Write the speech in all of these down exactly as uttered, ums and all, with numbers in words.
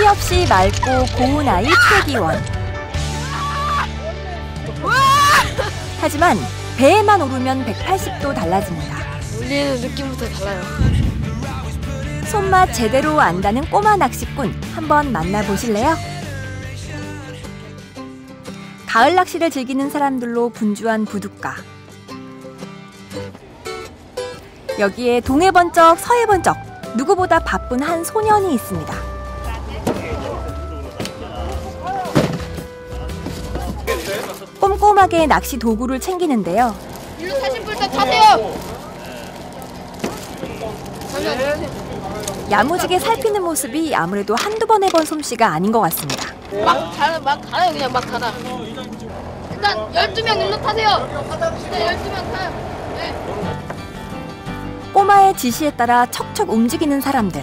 티 없이 맑고 고운 아이 최기원. 하지만 배에만 오르면 백팔십 도 달라집니다. 울리는 느낌부터 달라요. 손맛 제대로 안다는 꼬마 낚시꾼 한번 만나보실래요? 가을 낚시를 즐기는 사람들로 분주한 부둣가. 여기에 동해 번쩍 서해 번쩍 누구보다 바쁜 한 소년이 있습니다. 꼼꼼하게 낚시 도구를 챙기는데요. 일로 타신 분들 타세요. 야무지게 살피는 모습이 아무래도 한두 번 해본 솜씨가 아닌 것 같습니다. 막 달, 막 달아요. 그냥 막 달아. 일단 열두 명 일로 타세요. 일단 열두 명 타요. 네. 꼬마의 지시에 따라 척척 움직이는 사람들.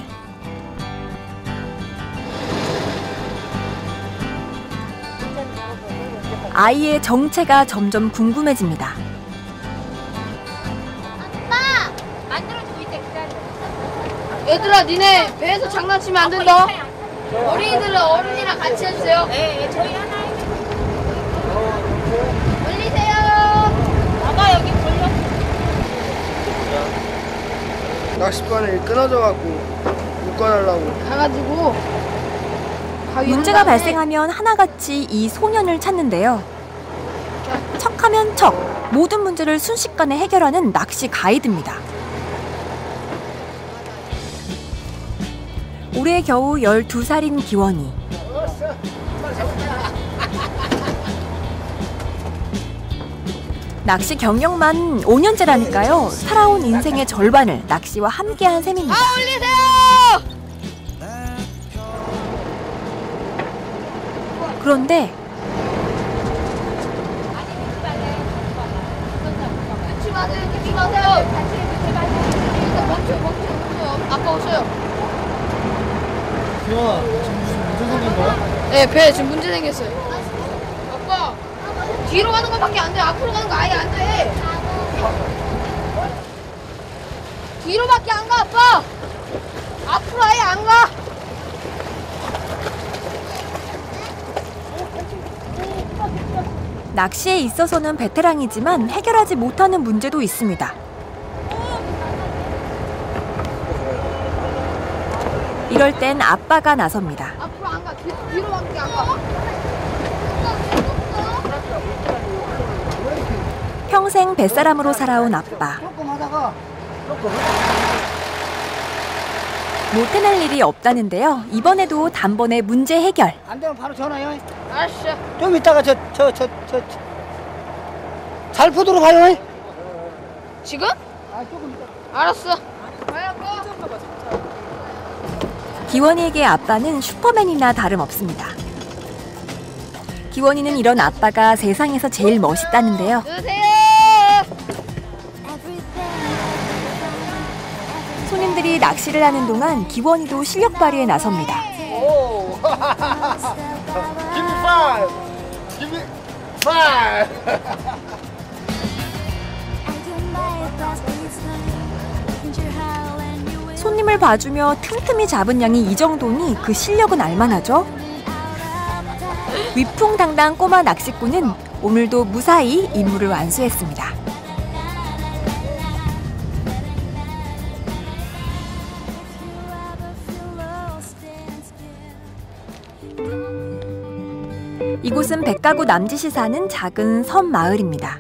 아이의 정체가 점점 궁금해집니다. 아빠! 만들어주고 있대. 기다려. 얘들아, 니네 배에서 장난치면 안 된다. 어린이들은 어른이랑 같이 해주세요. 네, 저희 하나 해주세요. 올리세요. 아빠 여기 걸려. 낚싯바늘이 끊어져갖고 묶어달라고. 가가지고. 문제가 발생하면 하나같이 이 소년을 찾는데요. 척하면 척, 모든 문제를 순식간에 해결하는 낚시 가이드입니다. 올해 겨우 열두 살인 기원이. 낚시 경력만 오 년째라니까요. 살아온 인생의 절반을 낚시와 함께한 셈입니다. 아, 올리세요! 그런데 넣지 마세요. 넣지 마세요. 일단 멈춰, 멈춰, 멈춰. 아빠 오셔요. 기원아, 지금 무슨 문제 생긴 거야? 네, 배에 지금 문제 생겼어요. 아빠, 뒤로 가는 것밖에 안 돼. 앞으로 가는 거 아예 안 돼. 뒤로밖에 안 가, 아빠. 앞으로 아예 안 가. 낚시에 있어서는 베테랑이지만 해결하지 못하는 문제도 있습니다. 이럴 땐 아빠가 나섭니다. 앞으로 안 가. 뒤, 뒤로밖에 안 가. 평생 뱃사람으로 살아온 아빠. 조금 하다가 조금. 못 해낼 일이 없다는데요. 이번에도 단번에 문제 해결. 안 되면 바로 전화요. 알았어. 좀 이따가 저 저 저 저 잘 보도록 하요. 지금? 아, 조금 이따. 알았어. 가요, 아빠. 기원이에게 아빠는 슈퍼맨이나 다름없습니다. 기원이는 이런 아빠가 세상에서 제일 멋있다는데요. 드세요. 손님들이 낚시를 하는 동안 기원이도 실력 발휘에 나섭니다. 오. Give me five. Give me five. 손님을 봐주며 틈틈이 잡은 양이 이 정도니 그 실력은 알만하죠? 위풍당당 꼬마 낚시꾼은 오늘도 무사히 임무를 완수했습니다. 이곳은 백가구 남짓이 사는 작은 섬 마을입니다.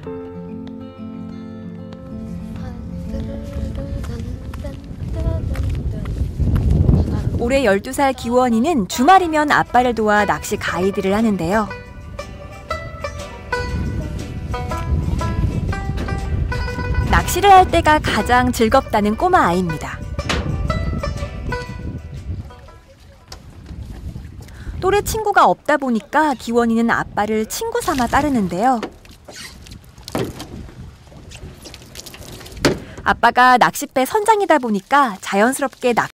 올해 열두 살 기원이는 주말이면 아빠를 도와 낚시 가이드를 하는데요. 낚시를 할 때가 가장 즐겁다는 꼬마 아이입니다. 또래 친구가 없다 보니까 기원이는 아빠를 친구 삼아 따르는데요. 아빠가 낚싯배 선장이다 보니까 자연스럽게 낚